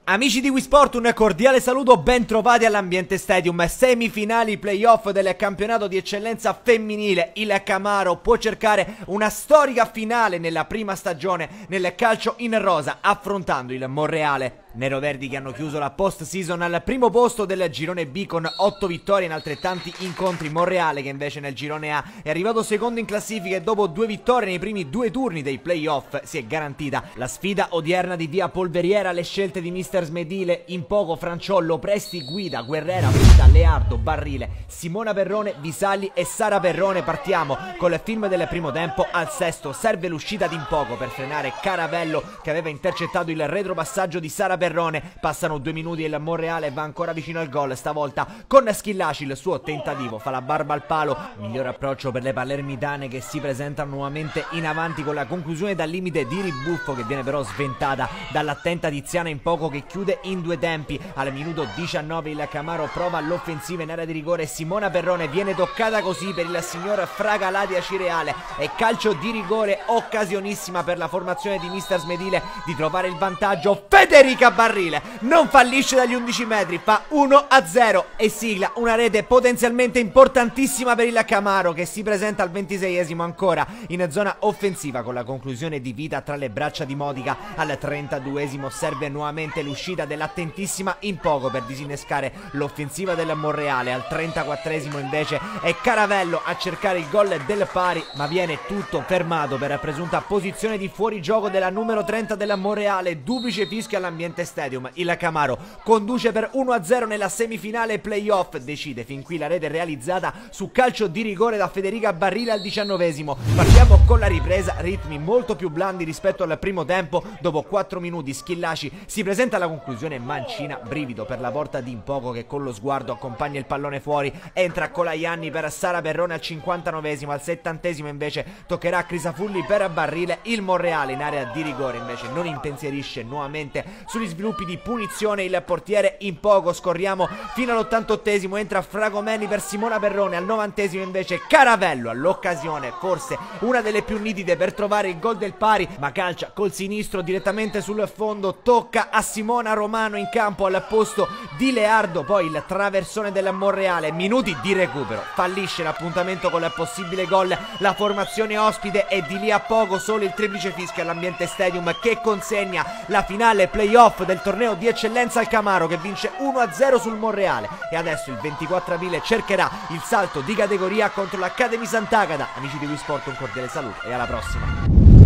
Amici di Wii Sport, un cordiale saluto, ben trovati all'Ambiente Stadium. Semifinali playoff del campionato di eccellenza femminile. Il Camaro può cercare una storica finale nella prima stagione nel calcio in rosa, affrontando il Monreale. Neroverdi che hanno chiuso la post-season al primo posto del girone B con 8 vittorie in altrettanti incontri. Monreale che invece nel girone A è arrivato secondo in classifica e dopo 2 vittorie nei primi 2 turni dei playoff si è garantita la sfida odierna di via Polveriera. Le scelte di mister Smedile: in poco Franciollo, Presti, Guida, Guerrera, Frida, Leardo, Barrile, Simona Perrone, Visagli e Sara Perrone. Partiamo col film del primo tempo. Al sesto serve l'uscita di in poco per frenare Caravello che aveva intercettato il retropassaggio di Sara Perrone. Passano 2 minuti e il Monreale va ancora vicino al gol, stavolta con Schillaci. Il suo tentativo fa la barba al palo. Miglior approccio per le palermitane che si presentano nuovamente in avanti con la conclusione dal limite di Ribuffo, che viene però sventata dall'attenta Tiziana in poco, che chiude in 2 tempi. Al minuto 19 il Camaro prova l'offensiva in area di rigore. Simona Perrone viene toccata così per il signor Fragaladia Cireale e calcio di rigore, occasionissima per la formazione di mister Smedile di trovare il vantaggio. Federica Barrile non fallisce dagli 11 metri, fa 1-0 e sigla una rete potenzialmente importantissima per il Camaro, che si presenta al 26esimo ancora in zona offensiva con la conclusione di Vita tra le braccia di Modica. Al 32esimo serve nuovamente l'uscita dell'attentissima in poco per disinnescare l'offensiva del Monreale. Al 34esimo invece è Caravello a cercare il gol del pari, ma viene tutto fermato per presunta posizione di fuorigioco della numero 30 del Monreale. Duplice fischio all'Ambiente Stadium. Il Camaro conduce per 1-0 nella semifinale playoff. Decide fin qui la rete realizzata su calcio di rigore da Federica Barrile al 19esimo. Partiamo con la ripresa, ritmi molto più blandi rispetto al primo tempo. Dopo 4 minuti Schillaci si presenta alla conclusione. Mancina, brivido per la porta di Impoco che con lo sguardo accompagna il pallone fuori. Entra Colaianni per Sara Perrone al 59esimo. Al 70esimo invece toccherà a Crisafulli per Barrile. Il Monreale in area di rigore invece non impensierisce nuovamente sugli sviluppi di punizione il portiere Impoco. Scorriamo fino all'88esimo, entra Fragomeni per Simona Perrone. Al 90esimo invece Caravello all'occasione forse una delle più nitide per trovare il gol del pari, ma calcia col sinistro direttamente sul fondo. Tocca a Simona Romano in campo al posto di Leardo. Poi il traversone del Monreale, minuti di recupero, fallisce l'appuntamento con il possibile gol la formazione ospite e di lì a poco solo il triplice fischio all'Ambiente Stadium che consegna la finale playoff del torneo di eccellenza al Camaro, che vince 1-0 sul Monreale. E adesso il 24 aprile cercherà il salto di categoria contro l'Academy Sant'Agata. Amici di Wii Sport, un cordiale saluto e alla prossima.